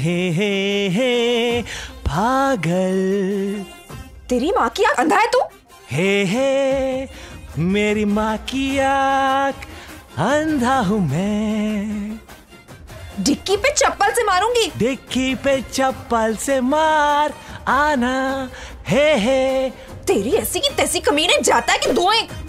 हे पागल। तेरी माँ की आँख अंधा है तू? हे मेरी माँ की आँख अंधा हूँ मैं। डिक्की पे चप्पल से मारूंगी। डिक्की पे चप्पल से मार आना। हे तेरी ऐसी की तैसी कमीने जाता है कि दो एक।